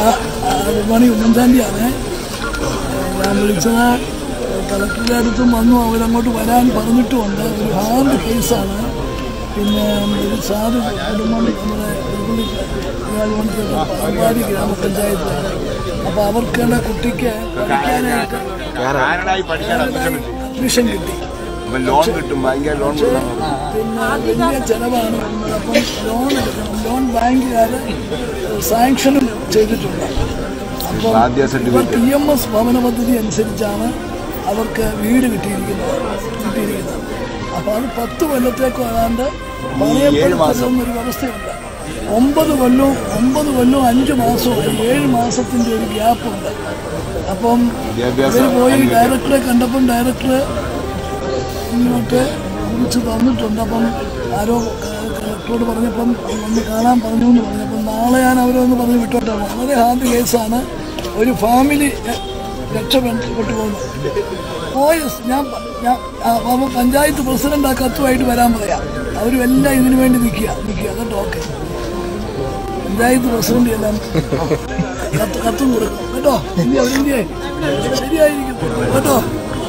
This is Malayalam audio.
മണി ഉമ്മൻചാണ്ടിയാണ്. ഞാൻ വിളിച്ചത് കളക്ടറുടെ അടുത്തും വന്നു, അവരങ്ങോട്ട് വരാൻ പറഞ്ഞിട്ടുമുണ്ട്. ഒരു ഹാർഡ് കേസാണ്. പിന്നെ ഒരു സാധു കുടുംബം നമ്മുടെ പാമ്പാടി ഗ്രാമപഞ്ചായത്താണ്. അപ്പോൾ അവർക്കുള്ള കുട്ടിക്ക് പഠിക്കാനായിട്ട് അഡ്മിഷൻ കിട്ടി. പിന്നെ വലിയ ചെലവാണ്. അപ്പം ലോൺ എടുക്കണം. ലോൺ ബാങ്കുകാർ സാങ്ഷനും ചെയ്തിട്ടുണ്ട്. അപ്പം PMS ഭവന പദ്ധതി അനുസരിച്ചാണ് അവർക്ക് വീട് കിട്ടിയിരിക്കുന്നത്. അപ്പോൾ അത് 10 കൊല്ലത്തേക്കും ഏതാണ്ട് പണയപ്പെടുത്തുന്നൊരു വ്യവസ്ഥയുണ്ട്. 9 കൊല്ലവും 5 മാസവും 7 മാസത്തിൻ്റെ ഒരു ഗ്യാപ്പുണ്ട്. അപ്പം ഇവർ പോയി ഡയറക്ടറെ കണ്ടപ്പം ഡയറക്ടർ ഇങ്ങോട്ട് കുറിച്ച് തന്നിട്ടുണ്ട്. അപ്പം ആരോ കളക്ടറോട് പറഞ്ഞപ്പം ഒന്ന് കാണാൻ പറഞ്ഞു എന്ന് പറഞ്ഞപ്പം നാളെ ഞാൻ അവരൊന്ന് പറഞ്ഞ് വിട്ടോട്ടാണ്. വളരെ ഹാർഡ് കേസാണ്. ഒരു ഫാമിലി രക്ഷപ്പെട്ടു പോകുന്നു. ഞാൻ പഞ്ചായത്ത് പ്രസിഡന്റ് ആ കത്തുമായിട്ട് വരാൻ പറയാം. അവരും എല്ലാം ഇതിനു വേണ്ടി നിൽക്കുക കേട്ടോ. ഓക്കെ, പഞ്ചായത്ത് പ്രസിഡന്റ് എല്ലാം കത്തും കൊടുക്കും കേട്ടോ. ശരിയായിരിക്കും കേട്ടോ.